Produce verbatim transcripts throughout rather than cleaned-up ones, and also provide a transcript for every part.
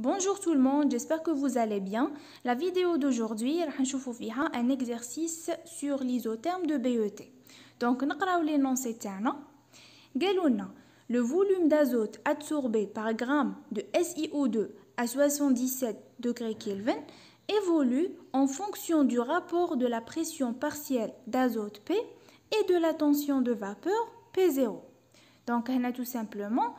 Bonjour tout le monde, j'espère que vous allez bien. La vidéo d'aujourd'hui, راح نشوفوا فيها un exercice sur l'isotherme de B E T. Donc نقراو l'énoncé تاعنا. قالوا لنا le volume d'azote absorbé par gramme de S i O deux à soixante-dix-sept degrés Kelvin évolue en fonction du rapport de la pression partielle d'azote P et de la tension de vapeur P zéro. Donc, on a tout simplement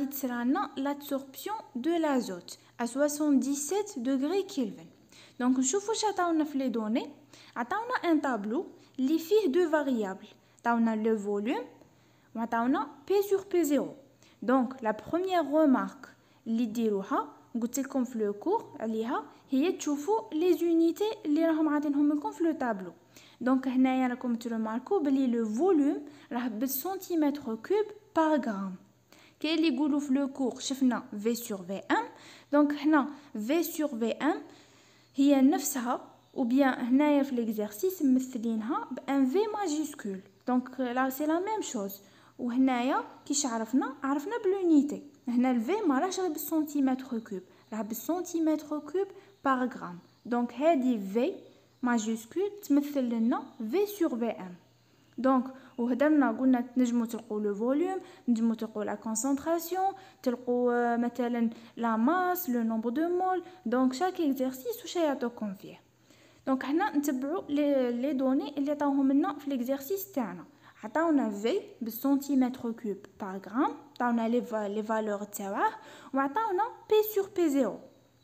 l'absorption de l'azote à soixante-dix-sept degrés Kelvin. Donc, nous avons les données. Nous avons un tableau qui fait deux variables. Nous avons le volume et nous avons P sur P zéro. Donc, la première remarque, اللي ديروها قلت لكم في le cours عليها هي تشوفوا les unités اللي راهم عاطينهم لكم في le tableau. Donc, هنايا راكم ترماركو بلي le volume راه بالسنتيمتر كوب par gramme. كاين اللي يقولوا في لو كور شفنا V sur V M. دونك هنا V sur V M هي نفسها ou bien هنايا في l'exercice ممثلينها بان V ماجيسكول. دونك لا سي لا ميم شوز. وهنايا كيش عرفنا عرفنا بلونيتي. هنا الفي ما راهش غير بالسنتيمتر كوب، راه بالسنتيمتر كوب par gramme. دونك هذه V ماجيسكول تمثل لنا V sur V M. دونك وهدرنا قلنا تنجموا تلقوا لو فوليوم، نجموا تلقوا لا كونسنتراسيون، تلقوا مثلا لا ماس، لو نومبر دو مول. دونك شاك اكزرسيس وش يعطوكم فيه. دونك حنا نتبعوا لي لي دوني اللي عطاوهم لنا في الاكزرسيس تاعنا. عطاونا في بالسنتيمتر كوب بار غرام، عطاونا لي لي فالور تاعه، وعطاونا بي سور بي زيرو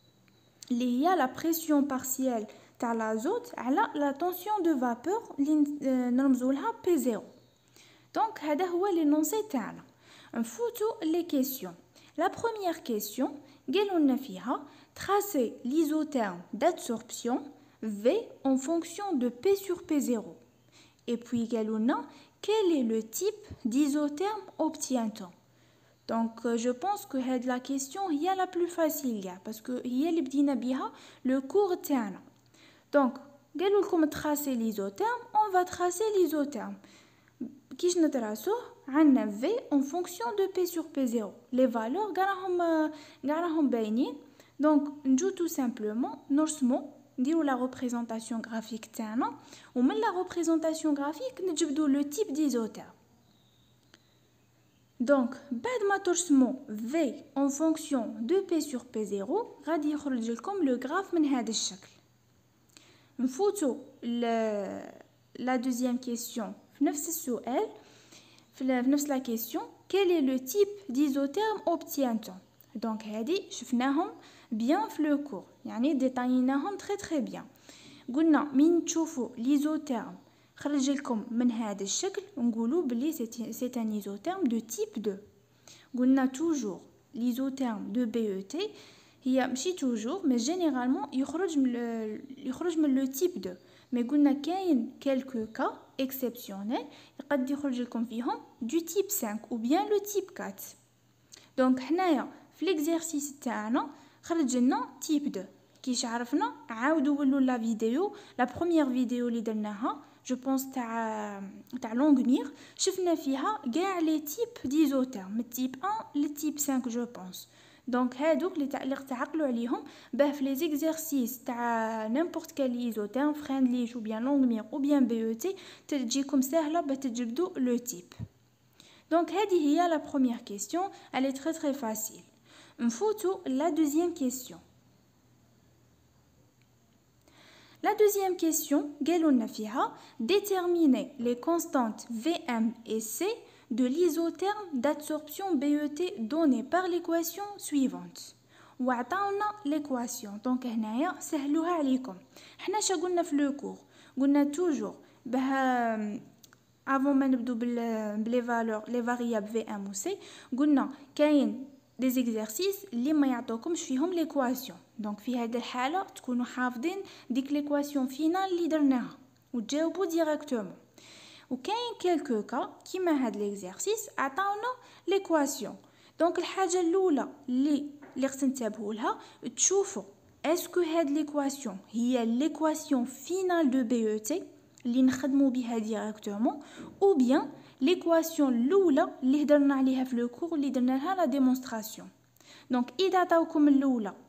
اللي هي لا بريسيون بارسيال تاع l'azote على la tension de vapeur اللي نرمزوا لها P zéro. دونك هذا هو l'énoncé تاعنا. نفوتوا لي كيسيون. لا بروميير كيسيون قالوا لنا فيها tracer l'isotherme d'absorption V en fonction de P sur P zéro. Et puis قالوا لنا quel est le type d'isotherme obtient-on. Donc euh, je pense que هاد la question هي la plus facile parce que هي اللي بدينا بها le cours تاعنا. Donc قالوا لكم tracer l'isotherme, on va tracer l'isotherme. كيش نتراسوه؟ عندنا V en fonction de P sur P zéro. Les valeurs قراهم قراهم باينين. Donc نجو tout simplement نرسمو نديرو la représentation graphique تاعنا، ومن la représentation graphique نجبدو le type d'isotherme. Donc بعد ما ترسمو V en fonction de P sur P zéro غادي يخرج لكم le graphe من هذا الشكل. نفوتو la deuxième question في نفس السؤال، في نفس la question quel est le type d'isotherme obtient-on. donc هذه شفناهم bien في le cours، يعني ديتايناهم très très bien. قلنا من تشوفوا l'isotherme خرج لكم من هذا الشكل نقولوا بلي c'est un isotherme de type deux. قلنا toujours l'isotherme de B E T هي ماشي توجور مي جينيرالمون يخرج من يخرج من لو تيب دو، مي قلنا كاين كالكو كا اكسبسيونيل يقد يخرج لكم فيهم دو تيب خمسة او بيان لو تيب أربعة. دونك حنايا في ليكزارسيس تاعنا خرج لنا تيب دو. كيش عرفنا؟ عاودوا ولوا لا فيديو، لا بروميير فيديو اللي درناها جو بونس تاع تاع لونغ مير، شفنا فيها كاع لي تيب ديزوتيرم من تيب واحد لتيب خمسة جو بونس. دونك هادوك اللي تعقلوا عليهم باه في لي زيكزارسيس تاع نيمبورط كال ايزوتيرم فريندليش او بيان لونغ مير او بيان بي او تي تجيكم سهله باه تجبدوا لو تيب. دونك هذه هي لا بروميير كيسيون، elle est très très facile. نفوتوا لا دوزيام كيسيون. La deuxième question قالوا لنا فيها déterminer les constantes V M et C de l'isotherme d'absorption B E T donné par l'équation suivante. وعطاونا l'équation. donc هنايا سهلوها عليكم. حنا شا قلنا في لو كور؟ قلنا توجور بها avant ما نبدو بلي فالور لي فاريابل V M و C قلنا كاين des exercices اللي ما يعطوكمش فيهم l'équation. donc في هذه الحالة تكونوا حافظين ديك l'équation فينال اللي درناها وتجاوبوا ديريكتومون. وكاين كالكو كا كيما هاد ليكزارسيس عطاونا ليكواسيون. دونك الحاجه الاولى اللي اللي خصنا ننتبهوا لها تشوفوا اسكو هاد ليكواسيون هي ليكواسيون فينال دو بي او تي اللي نخدموا بها ديريكتومون او بيان ليكواسيون الاولى اللي هضرنا عليها في لو كور اللي درنا لها لا ديمونستراسيون. دونك اذا عطاوكم الاولى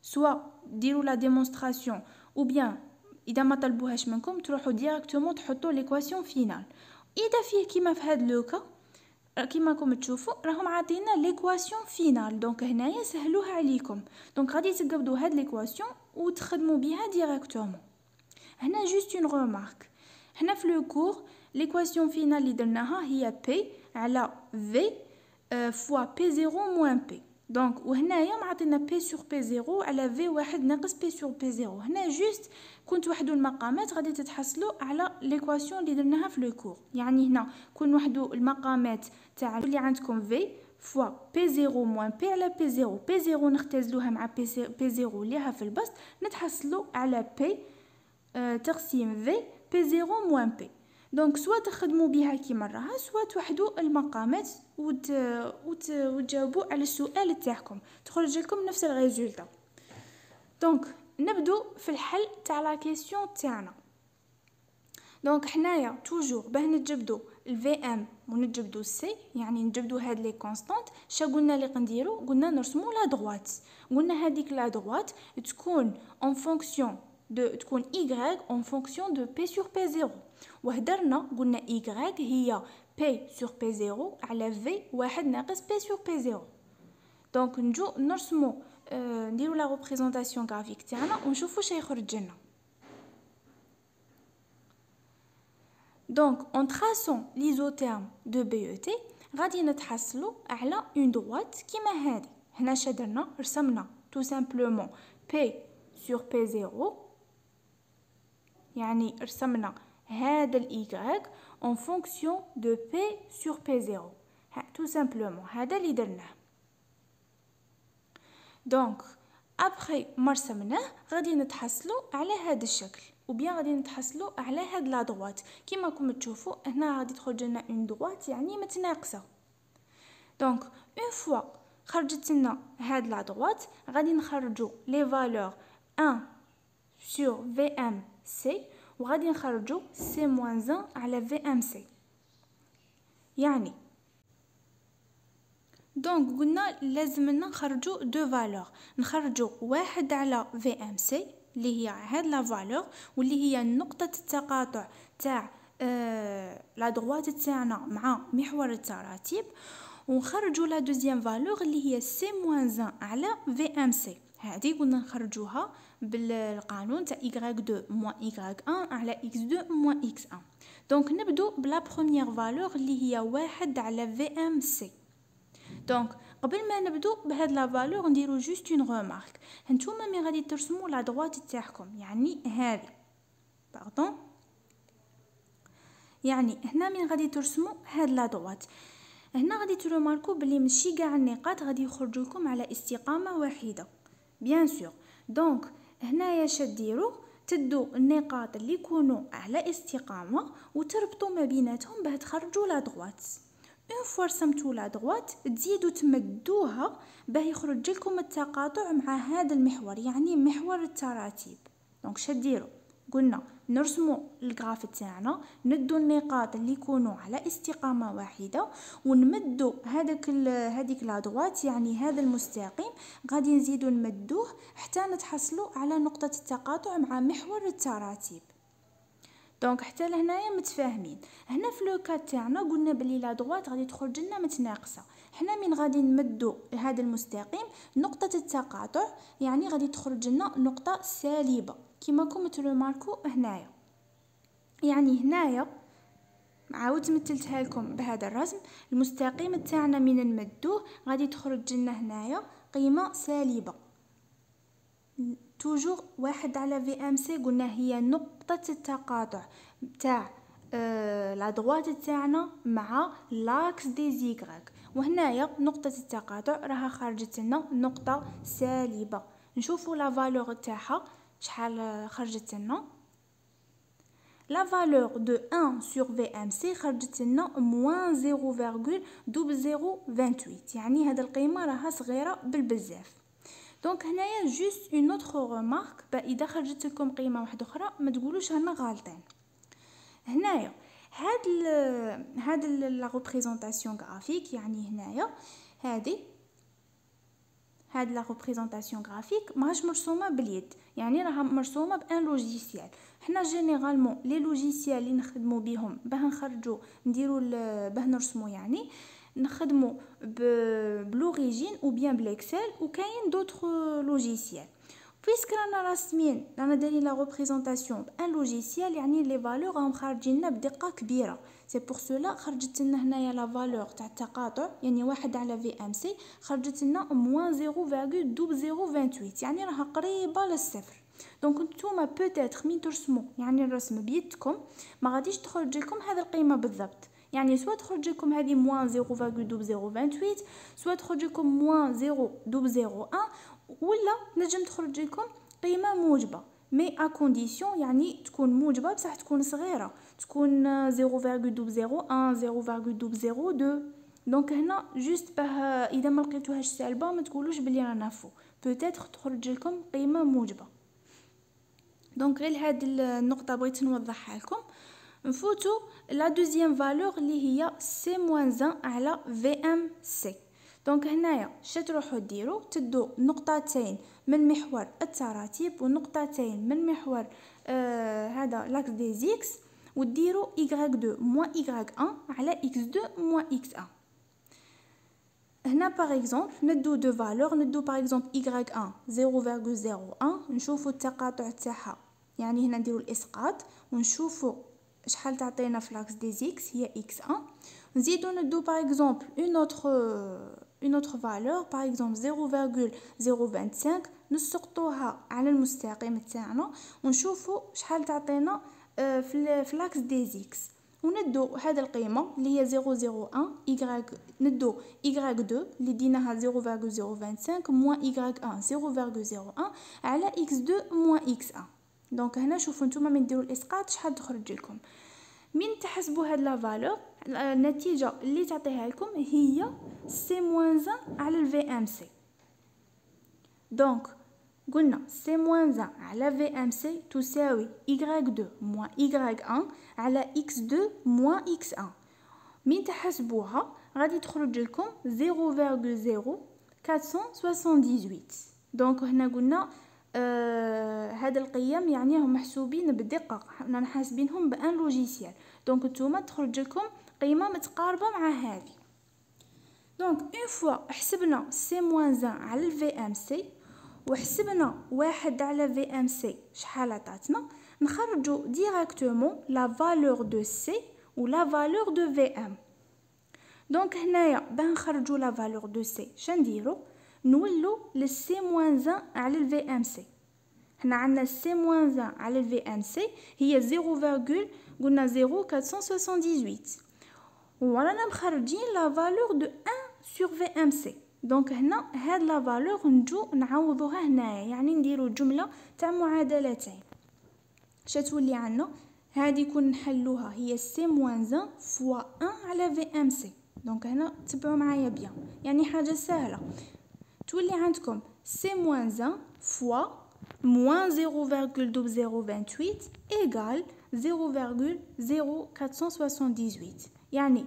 سوا ديروا لا ديمونستراسيون او بيان اذا ما طلبوهاش منكم تروحوا ديريكتومون تحطوا ليكواسيون فينال. اذا فيه كيما في هاد لوكا كيما راكم تشوفوا راهم عاطينا ليكواسيون فينال، دونك هنايا سهلوها عليكم. دونك غادي تقبضوا هاد ليكواسيون وتخدموا بها ديريكتومون. هنا جوست اون ريمارك، هنا في لو كور ليكواسيون فينال اللي درناها هي بي على في فوا بي زيرو موان بي. دونك وهنايا معطينا بي سور بي زيرو على في واحد ناقص بي سور بي زيرو. هنا جوست كنت وحدو المقامات غادي تتحصلوا على ليكواسيون اللي درناها في لو كور. يعني هنا كون وحدو المقامات تاع اللي عندكم في فوا بي زيرو موان بي على بي زيرو، بي زيرو نختزلوها مع بي, بي زيرو ليها في البسط نتحصلوا على بي آه تقسيم في بي زيرو موان بي. دونك سوا تخدموا بها كيما راها سوا توحدوا المقامات وت... وت... وتجاوبوا على السؤال تاعكم تخرج لكم نفس الريزولطا. دونك نبدو في الحل تاع لا كيسيون تاعنا. دونك حنايا توجور باه نجبدوا الفي ام ونجبدوا السي، يعني نجبدوا هاد لي كونستانت. شا قلنا لي قنديروا؟ قلنا نرسموا لا دروات. قلنا هذيك لا دروات تكون اون فونكسيون دو تكون y en fonction de p sur p zéro. وهدرنا قلنا y هي p sur p زيرو على v واحد ناقص p sur p زيرو. دونك نجو نرسمو آه نديرو لا ريبريزونطاسيون غرافيك تاعنا ونشوفو شي يخرج لنا. دونك en traçant l'isotherme de B E T غادي نتحصلو على اون دروات كيما هذه. هنا شدرنا رسمنا tout simplement p sur p زيرو، يعني رسمنا هذا الإيكغيك en fonction de p sur p زيرو tout simplement. هذا اللي درناه. دونك ابخي ما رسمناه غادي نتحصلوا على هذا الشكل، وبيان غادي نتحصلوا على هاد لا دروات كيما راكم تشوفوا هنا غادي تخرج لنا اون دروات يعني متناقصه. دونك اون فوا خرجت لنا هاد لا دروات غادي نخرجوا لي فالور واحد sur في ام سي وغادي نخرجوا سي موان واحد على في ام سي. يعني دونك قلنا لازمنا نخرجوا دو فالور، نخرجوا واحد على في ام سي اللي هي هاد لا فالور واللي هي نقطه التقاطع تاع آه لا دروات تاعنا مع محور التراتيب، ونخرجوا لا دوزيام فالور اللي هي سي موان واحد على في ام سي. هذه قلنا نخرجوها بالقانون تاع y deux moins y un على x deux moins x un. دونك نبدو بلا بروميير فالور اللي هي واحد على في ام سي. دونك قبل ما نبدو بهاد لا فالور نديرو جوست اون ريمارك. هانتوما مي غادي ترسموا لا دروات تاعكم يعني هذه باردون، يعني هنا من غادي ترسموا هاد لا دروات هنا غادي ترماركو بلي ماشي كاع النقاط غادي يخرجوا لكم على استقامه واحده بيان سور. دونك هنايا شديروا تدو النقاط اللي يكونوا على استقامه وتربطوا ما بيناتهم باه تخرجوا لا دروات. اون فوا رسمتوا لا دروات تزيدوا تمدوها باه يخرج لكم التقاطع مع هذا المحور يعني محور التراتيب. دونك شديروا قلنا نرسموا الجراف تاعنا ندو النقاط اللي يكونوا على استقامه واحده ونمدوا هذاك هذيك لا دروات يعني هذا المستقيم غادي نزيدوا نمدوه حتى نتحصلوا على نقطه التقاطع مع محور التراتيب. دونك حتى لهنايا متفاهمين. هنا في لو كاد تاعنا قلنا بلي لا دروات غادي تخرج لنا متناقصه. حنا من غادي نمدوا هذا المستقيم نقطه التقاطع يعني غادي تخرج لنا نقطه سالبه كيما راكم ترماركو هنايا. يعني هنايا عاود مثلتها لكم بهذا الرسم، المستقيم تاعنا من نمدوه غادي تخرج لنا هنايا قيمه سالبه. توجور واحد على في ام سي قلنا هي نقطه التقاطع تاع آه لا دروات تاعنا مع لاكس دي زيغريك، وهنايا نقطه التقاطع راها خرجت لنا نقطه سالبه. نشوفوا لا فالور تاعها شحال خرجت لنا. لا فالور دو واحد sur في ام سي خرجت لنا موان زيرو فاصلة صفر صفر ثمانية يعني هذا القيمه راها صغيره بالبزاف. دونك هنايا جوست اون اوتر ريمارك با اذا خرجت لكم قيمه واحده اخرى ما تقولوش رانا غالطين. هنايا هاد ال هاد لا ريبريزونطاسيون غرافيك يعني هنايا هذه هاد لا ريبريزونطاسيون غرافيك ماهاش مرسومه باليد، يعني راها مرسومه بان لوجيسيال. حنا جينيرالمون لي لوجيسيال اللي نخدمو بهم باه نخرجوا نديروا باه نرسمو، يعني نخدمو بلوريجين او بيان بليكسل، وكاين دوطخ لوجيسيال. بويسك رانا راسمين رانا دايرين لا ريبريزونطاسيون بان لوجيسيال، يعني لي فالور راهم خارجين لنا بدقه كبيره. سي بور سولا خرجت لنا هنايا لا فالور تاع التقاطع، يعني واحد على في ام سي خرجت لنا موان زيرو فاصلة صفر صفر ثمانية وعشرين، يعني راها قريبه للصفر. دونك نتوما بوتيتر مين ترسموا يعني الرسم بيدكم ما غاديش تخرج لكم هذه القيمه بالضبط، يعني سواء تخرج لكم هذه موان زيرو فاصلة صفر صفر ثمانية وعشرين، سواء تخرج لكم موان زيرو فاصلة صفر واحد، ولا نجم تخرج لكم قيمه موجبه، مي ا كونديسيون يعني تكون موجبه بصح تكون صغيره، تكون زيرو فاصلة صفر صفر واحد زيرو فاصلة صفر صفر اثنين. دونك هنا جوست باه اذا ما لقيتوهاش سالبه ما تقولوش بلي رانا فو، بوتيتر تخرج لكم قيمه موجبه. دونك غير هاد النقطه بغيت نوضحها لكم. نفوتو لا دوزيام فالور اللي هي سي موان واحد على في ام سي. دونك هنايا اش تروحوا ديروا؟ تدو نقطتين من محور التراتيب ونقطتين من محور آه هذا لاكس دي زيكس، وديروا y deux moins y واحد على x deux moins x واحد. هنا باغ اكزومبل ندو دو فالور، ندو باغ اكزومبل y واحد زيرو فاصلة زيرو واحد، نشوفوا التقاطع تاعها، يعني هنا نديروا الاسقاط ونشوفوا شحال تعطينا في لاكس دي زيكس هي x واحد. نزيدو ندو باغ اكزومبل اون اوتر اون اوتر فالور باغ اكزومبل زيرو فاصلة زيرو خمسة وعشرين، نسقطوها على المستقيم تاعنا ونشوفوا شحال تعطينا في في لاكس دي زيكس، وندو هذه القيمه اللي هي زيرو زيرو واحد y، ندو y deux اللي ديناها زيرو فاصلة زيرو خمسة وعشرين موان y واحد زيرو فاصلة زيرو واحد على x deux موان x واحد. دونك هنا شوفوا نتوما من ديروا الاسقاط شحال تخرج لكم. من تحسبوا هاد لا فالور النتيجه اللي تعطيها لكم هي سي موان واحد على الفي ام سي. دونك قلنا سي موان واحد على في ام سي تساوي y deux موان y واحد على x deux موان x واحد. من تحسبوها غادي تخرج لكم زيرو فاصلة زيرو أربعمائة وثمانية وثمانين. دونك هنا قلنا آه هاد القيم يعني هم محسوبين بدقه، حنا حاسبينهم بان لوجيسيال. دونك نتوما تخرج لكم قيمه متقاربه مع هذه. دونك اون فوا حسبنا سي موان واحد على الفي ام سي وحسبنا واحد على في ام سي شحال عطاتنا، نخرجوا ديريكتومون لا فالور دو سي و لا فالور دو في ام. دونك هنايا باه نخرجوا لا فالور دو سي شنديرو؟ نولو للسي موان واحد على الفي ام سي. هنا عندنا سي موان واحد على الفي ام سي هي زيرو فاصلة قلنا زيرو أربعمائة وثمانية وثمانين، ورانا مخرجين لا فالور دو واحد سور في ام سي. دونك هنا هاد لا فالور نجو نعوضوها هنايا، يعني نديرو جمله تاع معادلتين. اش تولي عندنا؟ هادي يكون نحلوها هي سي موان واحد فوا واحد على في ام سي. دونك هنا تبعوا معايا بيان، يعني حاجه سهله. تولي عندكم سي موان واحد فوا موان زيرو فاصلة زيرو صفر ثمانية وعشرين ايغال زيرو فاصلة زيرو أربعمائة وثمانية، يعني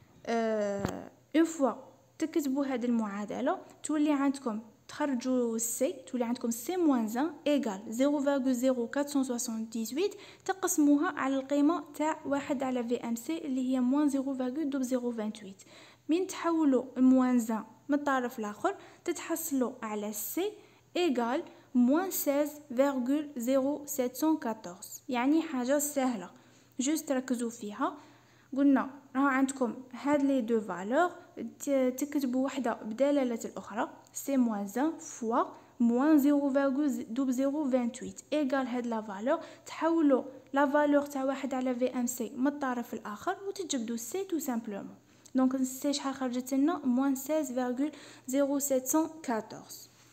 اه اون فوا تكتبوا هذه المعادله تولي عندكم تخرجوا السي، تولي عندكم سي موان واحد ايغال زيرو فاصلة زيرو أربعمائة وثمانية تقسموها على القيمه تاع واحد على في ام سي اللي هي موان زيرو فاصلة زيرو خمسة وثمانين. من تحولوا الموان واحد من الطرف الاخر تتحصلوا على سي ايغال موان ستة عشر فاصلة زيرو سبعة أربعة أربعة، يعني حاجه سهله جوست ركزوا فيها. قلنا راه عندكم هاد لي دو فالور تكتبوا وحده بدلاله الاخرى، سي موان واحد فوا موان زيرو فاصلة زيرو ثمانية وعشرين ايغال هاد لا فالور، تحولوا لا فالور تاع واحد على في ام سي من الطرف الاخر وتجبدوا سي تو سامبلومون. دونك سي شحال خرجت لنا؟ موان ستة عشر فاصلة زيرو سبعة أربعة.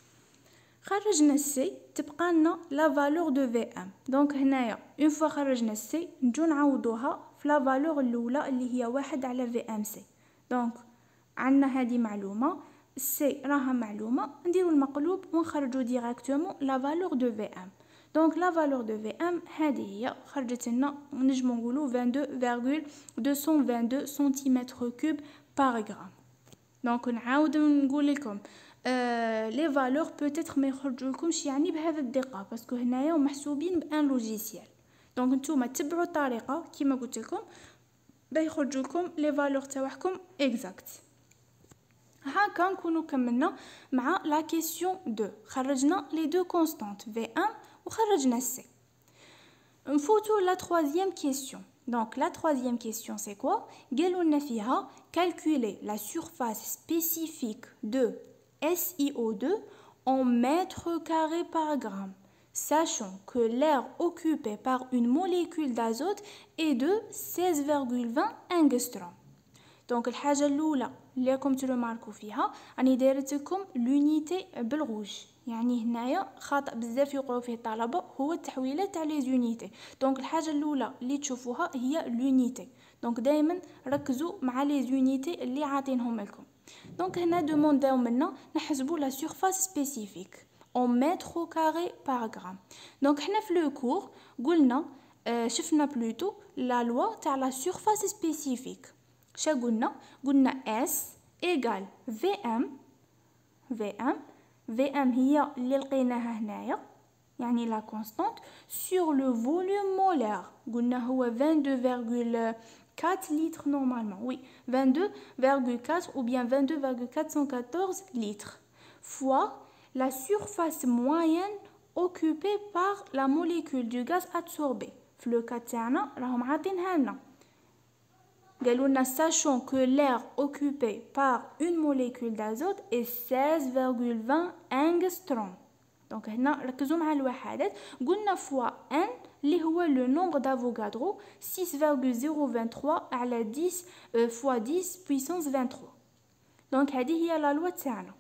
خرجنا السي تبقى لنا لا فالور دو في ام. دونك هنايا اون فوا خرجنا السي نجو نعوضوها في لا فالور الاولى اللي هي واحد على في ام سي. دونك عندنا هذه معلومه السي راها معلومه، نديرو المقلوب ونخرجوا ديريكتومون لا فالور دو في ام. دونك لا فالور دو في ام هذه هي خرجت لنا نجمو نقولوا اثنين وعشرين فاصلة مئتين واثنين وعشرين سنتيمتر كوب بار غرام. دونك نعاود نقول لكم لي فالور بوتيتر ما يخرجولكمش يعني بهذا الدقه باسكو هنايا محسوبين بان لوجيسيال. دونك نتوما تبعوا الطريقه كيما قلت لكم باش يخرجولكم لي فالور تاعكم اكزاكت. هاكا نكونوا كملنا مع لا كيسيون اثنين. خرجنا لي دو كونستانت في واحد وخرجنا سي. نفوتو لا troisième question. Donc la troisième question c'est quoi? قالوا لنا فيها calculer la surface spécifique de S i O deux en mètres carrés par gramme, sachant que l'air occupé par une molécule d'azote est de seize virgule vingt angstrom. Donc الحاجة الأولى اللي راكم ترماركو فيها راني دايرت لكم لونيتي بالغوج، يعني هنايا خاطئ بزاف يقراو فيه الطلبه هو التحويلات تاع لي زونيتي. دونك الحاجه الاولى اللي تشوفوها هي لونيتي، دونك دائما ركزوا مع لي زونيتي اللي عاطينهم لكم. دونك هنا دومونداو منا نحسبوا لا سيرفاس سبيسيفيك اون متر كاري بار غرام. دونك حنا في لو كور قلنا آه شفنا بلوتو لا لوا تاع لا سيرفاس سبيسيفيك. شا قلنا؟ قلنا S إيغال في إم في إم في إم هي اللي لقيناها هنايا يعني لا كونستانت سور لو فوليوم مولار. قلنا هو اثنين وعشرين فاصلة أربعة لتر نورمالمون، وي اثنين وعشرين فاصلة أربعة ou bien اثنين وعشرين فاصلة أربعمية وأربعطاش لتر fois la surface moyenne occupée par la molécule du gaz absorbé. في لو كا تاعنا راهم عاطينها لنا، قالوا لنا sachant que l'air occupé par une molécule d'azote est seize virgule vingt angstrom. دونك هنا ركزوا مع الوحدات، قلنا فوا ان اللي هو لو نومبر دافوغادرو ستة فاصلة صفر ثلاثة وعشرين على عشرة فوا عشرة بويسونس ثلاثة وعشرين. دونك هذه هي لا لوا تاعنا.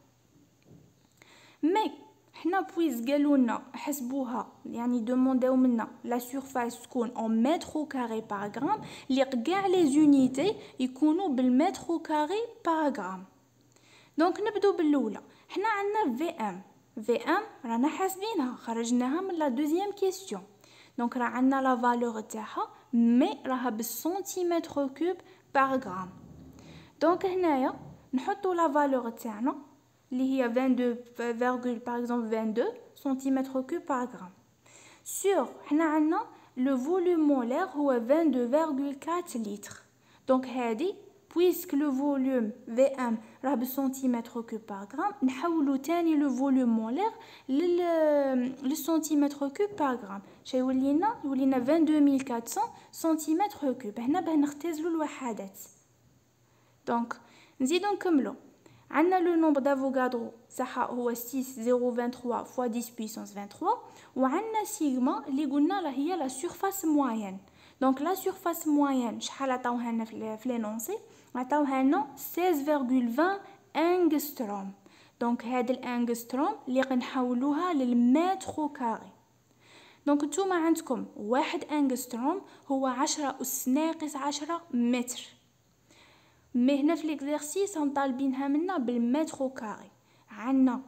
مي حنا بويز قالوا لنا حسبوها يعني دومونداو منا لا سيرفاس تكون اون متر كاري بار غرام، لي كاع لي زونيتي يكونوا بالمتر كاري بار غرام. دونك نبداو بالاولى. حنا عندنا في ام في ام رانا حاسبينها خرجناها من لا دوزيام كيسيون. دونك راه عندنا لا فالور تاعها مي راها بالسنتيمتر كوب بار غرام. دونك هنايا نحطوا لا فالور تاعنا اللي هي اثنين وعشرين par exemple اثنين وعشرين سنتيمتر كوب بار غرام. سور حنا عندنا لو فوليوم مولار هو اثنين وعشرين فاصلة أربعة لتر. دونك هادي بويسك لو فوليوم في ام راه بالسنتيمتر كوب بار غرام، نحولو تاني لو فوليوم مولار لل للسنتيمتر كوب بار غرام. شا يولي لنا؟ يولي لنا اثنين وعشرين ألف وأربعمية سنتيمتر كوب. هنا باه نختزلو الوحدات. دونك نزيدو نكملو. عندنا لو نومبر دافوغادرو صح هو ستة فاصلة ثلاثة وعشرين فوا عشرة بويسونس ثلاثة وعشرين، وعندنا سيغما اللي قلنا راه هي لا سيرفاس موين. دونك لا سيرفاس موين شحال عطاوها لنا في لينونسي؟ عطاوها لنا ستة فاصلة عشرين انغستروم. دونك هاد الانغستروم اللي غنحولوها للمتر كاري. دونك نتوما عندكم واحد انغستروم هو عشرة أس ناقص عشرة متر، مي هنا في ليكزارسيس هم طالبينها منا بالمتر كاري. عندنا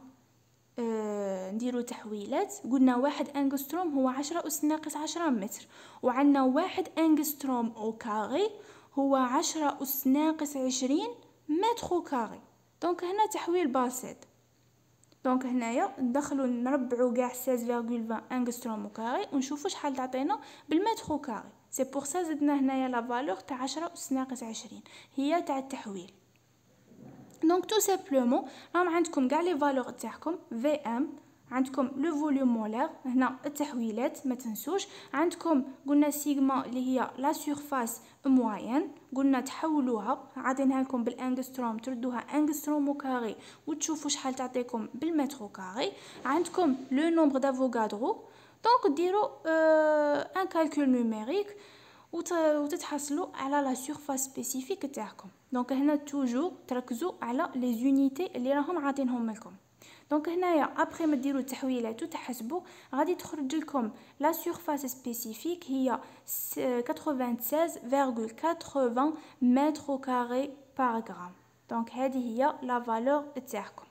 آه نديرو تحويلات، قلنا واحد انغستروم هو عشرة أس ناقص عشرة متر، وعندنا واحد انغستروم او كاري هو عشرة أس ناقص عشرين متر كاري. دونك هنا تحويل بسيط. دونك هنايا ندخلو نربعو كاع ستة فاصلة عشرين انغستروم كاري ونشوفو شحال تعطينا بالمتر كاري. سي بور سا زدنا هنايا لا فالور تاع عشرة أس ناقص عشرين هي تاع التحويل. دونك تو سامبلومون راهم عندكم كاع لي فالور تاعكم في ام، عندكم لو فوليوم مولار، هنا التحويلات ما تنسوش. عندكم قلنا سيغما اللي هي لا سيرفاس موين، قلنا تحولوها عاطينها لكم بالانغستروم تردوها انغستروم كاري وتشوفوا شحال تعطيكم بالمتر كاري. عندكم لو نومبر دافوغادرو، دونك ديروا ان كالكول نوميريك وتتحصلوا على لا سيرفاس سبيسيفيك تاعكم. دونك هنا توجور تركزوا على لي زونيتي اللي راهم عاطينهم لكم. دونك هنايا ابري ما ديروا التحويلات وتحسبوا غادي تخرج لكم لا سيرفاس سبيسيفيك هي ثمانية وستين فاصلة ثمانية متر كاري بار غرام. دونك هذه هي لا فالور تاعكم.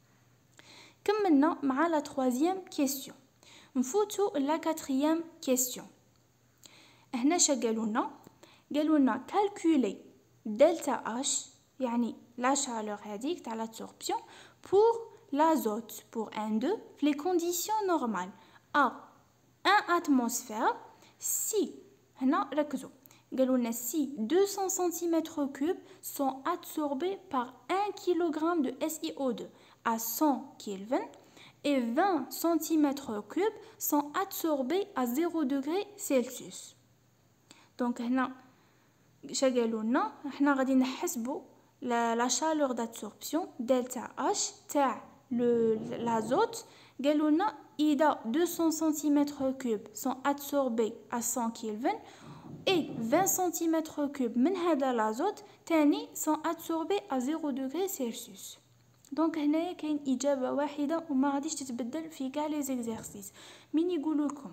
كملنا مع لا troisième كيسيون. نفوتوا لا quatrième كيسيون. هنا شا قالوا لنا؟ قالوا لنا كالكولي دلتا اش يعني لا شالور هذيك تاع لابسوربسيون بور l'azote pour N deux les conditions normales à un atmosphère si هنا ركزوا قالوا لنا si deux cents centimètres cubes sont absorbés par un kilogramme de S i O deux à cent Kelvin et vingt centimètres cubes sont absorbés à zéro degré Celsius. Donc هنا شا قالوا لنا احنا غادي نحسبوا la chaleur d'absorption delta H تاع l'azote قالوا لنا إذا deux cents centimètres cubes sont absorbés à cent Kelvin et vingt centimètres cubes من هذا l'azote تاني sont absorbés à zéro degré Celsius. دونك هنايا كاين اجابه واحده وما غاديش تتبدل في كاع لي زيكزارسيس. من يقولوا لكم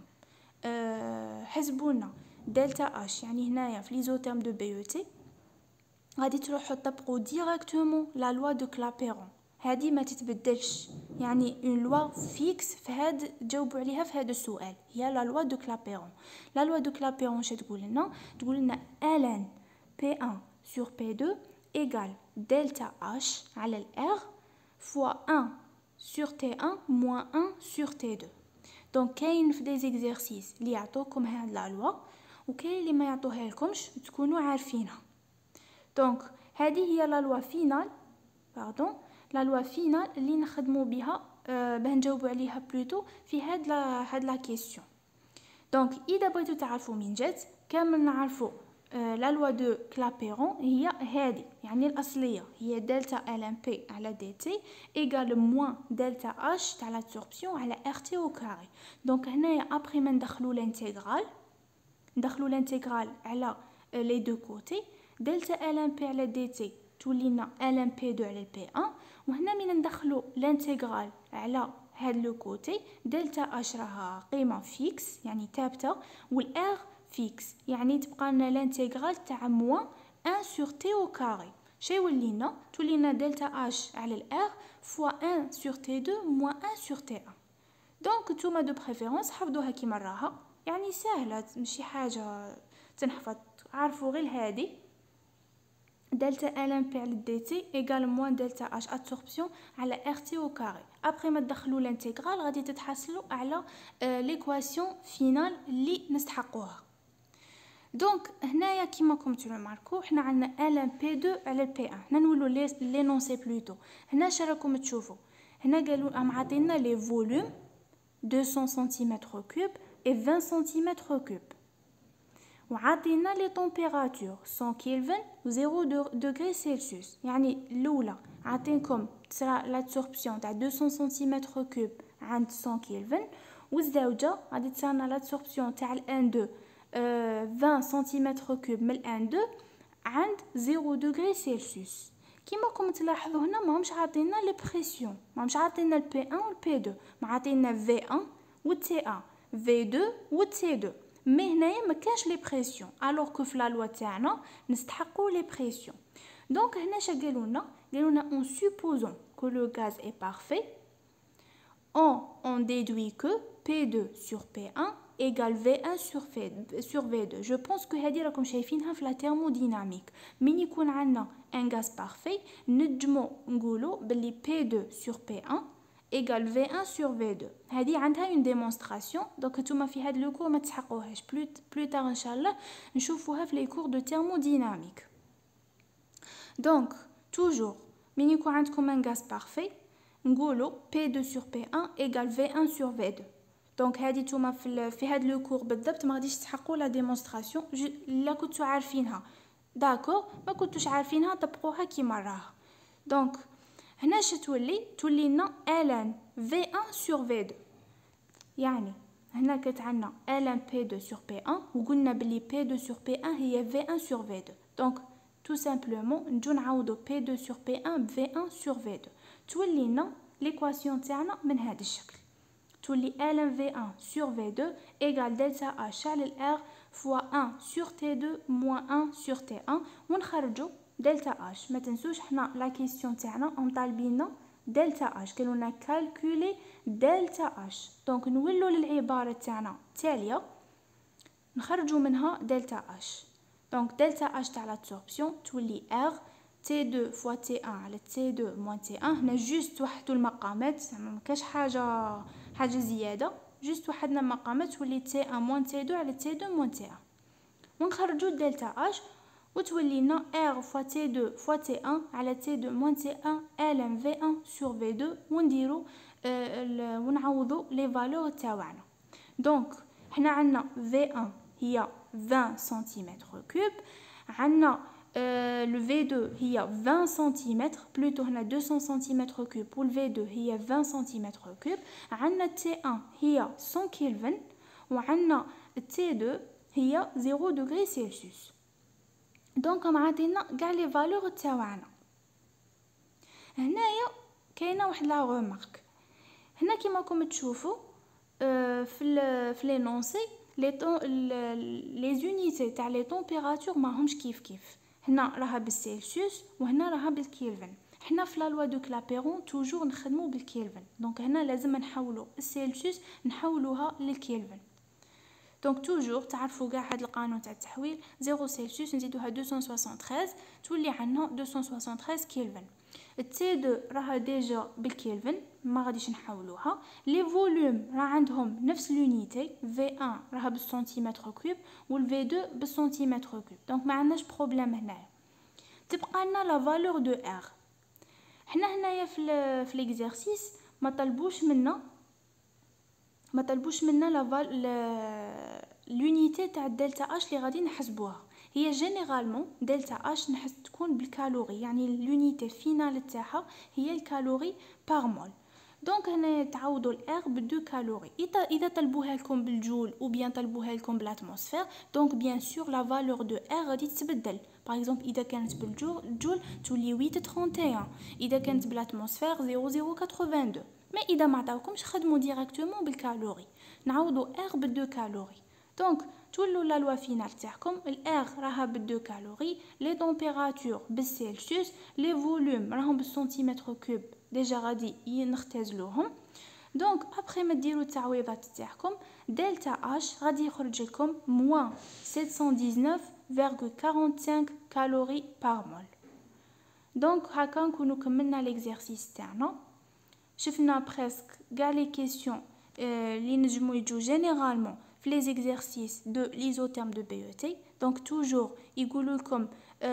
أه حسبوا لنا دلتا اش يعني هنايا في ليزوتيرم دو بي او تي غادي تروحوا تطبقوا ديريكتومون لا لوا دو كلابيرون، هذه ما تتبدلش، يعني اون لوا فيكس في هاد تجاوبوا عليها في هذا السؤال، هي لا لوا دو كلابيرون. لا لوا دو كلابيرون اش تقول لنا؟ تقول لنا ln بي واحد sur بي تو égale delta H على الار fois un sur T un moins un sur T deux. Donc كاين في دي زيكزارسيس اللي يعطوكم هاد لا لوا وكاين اللي ما يعطوها لكمش تكونوا عارفينها. دونك هذه هي لا لوا فينال باردون لا لوا فينال اللي نخدموا بها أه باه نجاوبوا عليها بلوتو في هاد لا هاد لا كيسيون. دونك اذا بغيتو تعرفوا من جات كامل نعرفوا أه لا لوا دو كلابيرون هي هذه يعني الاصليه هي دلتا ال ام بي على دي تي ايغال موان دلتا اش تاع لابسوربسيون على ار تي او كاري. دونك هنايا ابري ما ندخلوا لانتيغرال ندخلوا لانتيغرال على لي دو كوتي دلتا ال ام بي على دي تي تولينا ال ام بي اثنين على بي واحد، وهنا من ندخلوا لانتيغرال على هاد لو كوتي دلتا اش راها قيمه فيكس يعني ثابته والار فيكس يعني تبقى لنا لانتيغرال تاع موان واحد sur t au carré. شي ولينا تولينا دلتا اش على الار فوا واحد sur t deux moins واحد sur t un. دونك نتوما دو بريفيرونس حفظوها كيما راها، يعني سهله ماشي حاجه تنحفظ، عارفوا غير هذه دلتا ال ام بي على دي تي ايغال موان دلتا اش ادسوربسيون على ار تي او كاري. ابري ما تدخلوا الانتيغرال غادي تتحصلوا على ليكواسيون فينال اللي نستحقوها. دونك هنايا كيما راكم تماركو حنا عندنا ال ام بي اثنين على بي واحد. هنا نولوا لي نونسي بلوتو. هنا اش راكم تشوفوا؟ هنا قالوا ام عطينا لي فوليوم deux cents centimètres cubes et vingt centimètres cubes وعطينا لي طومبيراتور cent كيلفن و zéro degré Celsius. يعني الاولى عطينكم تصرا لابسوربسيون تاع deux cents centimètres cubes عند cent كيلفن، والزوجه غادي تصرنا لابسوربسيون تاع الان deux vingt centimètres cubes من الان deux عند zéro degré Celsius. كيما راكم تلاحظوا هنا ماهمش عاطينا لي بريسيون، ماهمش عاطينا البي واحد والبي اثنين، ما عاطينا في واحد و تي واحد في اثنين و تي اثنين، مي هنايا ما كاش لي بريسيون الوغ كو في لا لوا تاعنا نستحقوا لي بريسيون. دونك هنا شا قالوا لنا؟ قالوا لنا اون سوبوزون كو لو غاز اي بارفي on on déduit que بي اثنين sur بي واحد égale في واحد sur sur في اثنين. je pense que هذه راكم شايفينها في لا thermodynamique. من يكون عندنا ان غاز بارفي نجمو نقولوا باللي بي اثنين sur بي واحد égale في واحد sur في اثنين. هذه عندها اون ديمونستراسيون، دونك نتوما في هذا لو كور ما تسحقوهاش، بلو بلو تار ان شاء الله نشوفوها في لي كور دو thermodynamique. دونك توجور من يكون عندكم ان غاز بارفي نقولوا بي اثنين sur بي واحد égale في واحد sur في اثنين. دونك هذه نتوما في في هذا لو كور بالضبط ما غاديش تحققوا لا ديمونستراسيون لا كنتو عارفينها داكور، ما كنتوش عارفينها طبقوها كيما راها. دونك هنا اش تولي؟ تولي لنا ln في واحد sur في اثنين. يعني هنا كانت عندنا ln بي اثنين sur بي واحد وقلنا بلي بي اثنين sur بي واحد هي في واحد sur في اثنين. دونك tout simplement نجو نعوضو بي اثنين sur بي واحد ب في واحد sur في اثنين تولي لنا ليكواسيون تاعنا من هذا الشكل. تولي ln في واحد sur في اثنين égale delta H على الار fois واحد sur تي اثنين moins واحد sur تي واحد ونخرجوا دلتا اش. ما تنسوش حنا لا كيسيون تاعنا هم طالبيننا دلتا اش، قالوا لنا كالكولي دلتا اش. دونك نولوا للعباره تاعنا التاليه نخرجوا منها دلتا اش. دونك دلتا اش تاع لابسوربسيون تولي ار تي دو فوا تي ان على تي دو موان تي ان. هنا جوست وحدو المقامات، ما كاش حاجه حاجه زياده، جوست وحدنا المقامات تولي تي ان موان تي دو على تي دو موان تي ان. ونخرجوا دلتا اش وتولي لنا ار فوا تي دو فوا تي ان على تي دو موان تي ان ال ام في ان سور في دو، ونديرو آه ونعوضوا لي فالور تاعنا. دونك حنا عندنا في ان هي عشرين سنتيمتر كوب، عندنا euh, le في تو هي عشرين سنتيمتر بلوتو، هنا مئتين سنتيمتر كوب، و في تو هي عشرين سنتيمتر كوب. عندنا تي ان هي مية كلفن، وعندنا تي تو هي صفر دوغري سلسيوس. دونك معطينا كاع لي فالور تاعنا. هنايا كاينه واحد لا غومارك، هنا كيما راكم تشوفوا في في لي نونسي لي طون لي زونيتي تاع لي طومبيراتور ماهمش كيف كيف. هنا راها بالسلسيوس وهنا راها بالكلفن. حنا في لا لوا دو كلابيرون توجور نخدمو بالكلفن، دونك هنا لازم نحولو السلسيوس نحولوها للكلفن. دونك توجور تعرفوا كاع هذا القانون تاع التحويل، صفر سلسيوس نزيدوها مئتين وثلاثة وستين تولي عندنا مئتين وثلاثة وستين كلفن. التي دو راها ديجا بالكلفن ما غاديش نحولوها. لي فوليوم راه عندهم نفس لونيتي، في ان راها بالسنتيمتر كوب والفي تو بالسنتيمتر كوب، دونك ما عندناش بروبليم هنايا. تبقى لنا لا فالور دو ار. حنا هنايا في في ليكزارسيس ما طلبوش منا ما طلبوش منا لا فال لونيتي تاع دلتا اش اللي غادي نحسبوها. هي جينيرالمون دلتا اش نحس تكون بالكالوري، يعني لونيتي فينال تاعها هي الكالوري بار مول. دونك هنا تعوضوا الار بدو كالوري. اذا طلبوها لكم بالجول او بيان طلبوها لكم بالاتموسفير، دونك بيان سور لا فالور دو ار غادي تتبدل. باغ اكزومبل اذا كانت بالجول جول تولي ثمانية وثلاثين وواحد، اذا كانت بالاتموسفير صفر فاصلة اثنين وثمانين. ما اذا ما عطاوكمش خدموا ديريكتومون بالكالوري، نعوضوا ار بدو كالوري. دونك تولوا لا لوا فينال تاعكم الار راها بدو كالوري، لي طومبيراتور بالسلسيوس، لي فوليوم راهم بالسنتيمتر كوب ديجا غادي نختزلوهم. دونك ابري ما ديروا التعويضات تاعكم دلتا اش غادي يخرج لكم موان سبعمية وتسعطاش فاصلة خمسة وأربعين كالوري بار مول. دونك هكا نكونوا كملنا ليكزارسيس تاعنا. شفنا بريسك كاع لي كيسيون اللي نجمو يجو جينيرالمون في لي زيكزارسيس دو ليزوتيرم دو بي او تي. دونك توجور يقولوا لكم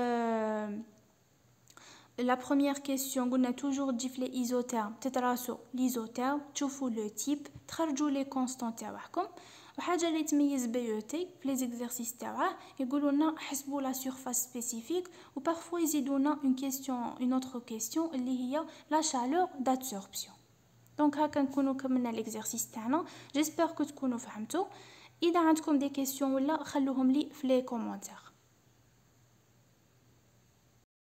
لا بروميير كيسيون قلنا توجور تجي في لي ايزوتيرم تدرسوا ليزوتيرم تشوفوا لو تيب تخرجوا لي كونستون تاعكم. وحاجه اللي تميز بي او تي في لي زيكزارسيس تاعه يقولوا لنا حسبوا لا سيرفاس سبيسيفيك، و بارفوا يزيدونا اون كيسيون اون اوتر كيسيون اللي هي لا شالور دابسوربسيون. دونك هكا نكونوا كملنا ليكزارسيس تاعنا. جيسبر كو تكونوا فهمتوا. اذا عندكم دي كيسيون ولا خلوهم لي في لي كومونتير.